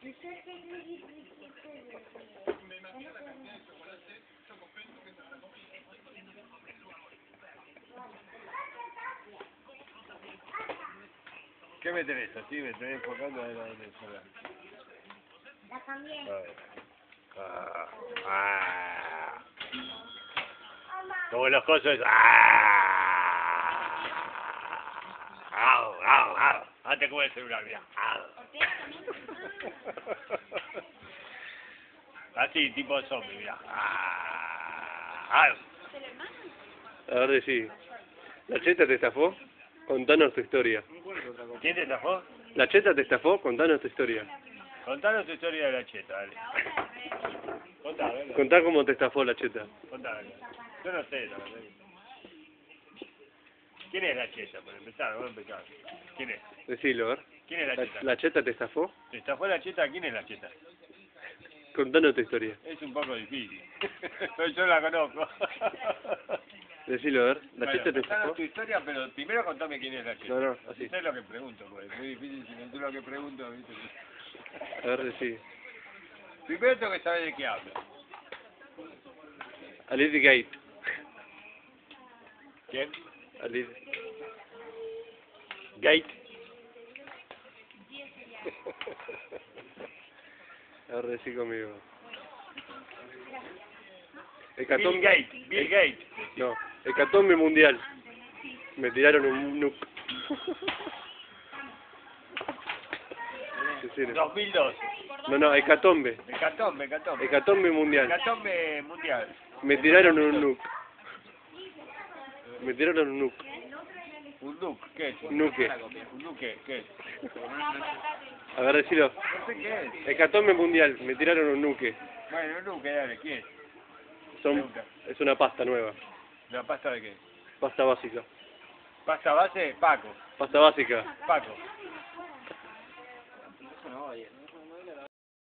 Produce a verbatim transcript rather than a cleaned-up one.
¿Qué me tenés? Así me tenés enfocando a la Venezuela. La cambié. A ver. Ah, ah. Como los cosos. Ah. Au, au, au. Antes como el celular, mira. Au. Así, tipo zombie, mira. Ah. Au. A ver, decí. ¿La cheta te estafó? Contanos tu historia. ¿Quién te estafó? ¿La cheta te estafó? Contanos tu historia. Contanos tu historia de la cheta, dale. Contá, dale. Contá cómo te estafó la cheta. Contá, dale. Yo no sé, la verdad. ¿Quién es la cheta? Por empezar, vamos a empezar. ¿Quién es? Decilo, a ver. ¿Quién es la ¿La, cheta? la cheta te estafó? ¿Te estafó la cheta? ¿Quién es la cheta? Contanos tu historia. Es un poco difícil. Pero yo la conozco. Decilo, a ver. ¿La Bueno, cheta te contanos estafó? tu historia, pero primero contame quién es la cheta. No, no, así. Eso es lo que pregunto, porque es muy difícil si no tú lo que pregunto, ¿viste? A ver, decí. Primero tengo que saber de qué hablo. Alid Gate. ¿Quién? Alid Gate. A ver, decí conmigo. Bill Hecatombe. Gates, Bill Gates. No, hecatombe mundial. Me tiraron un nuke. Decilo. dos mil dos. No, no, hecatombe. Hecatombe, hecatombe. Hecatombe mundial. Hecatombe mundial. Me tiraron un nuke. Me tiraron un nuke. Un nuke, ¿qué es? Un nuke. Un nuke, ¿qué es? A ver, decilo. No sé qué es. Hecatombe mundial. Me tiraron un nuke. Bueno, un nuke, dale, ¿quién es? Son, es una pasta nueva. ¿La pasta de qué? Pasta básica. ¿Pasta base? Paco. Pasta básica. Paco.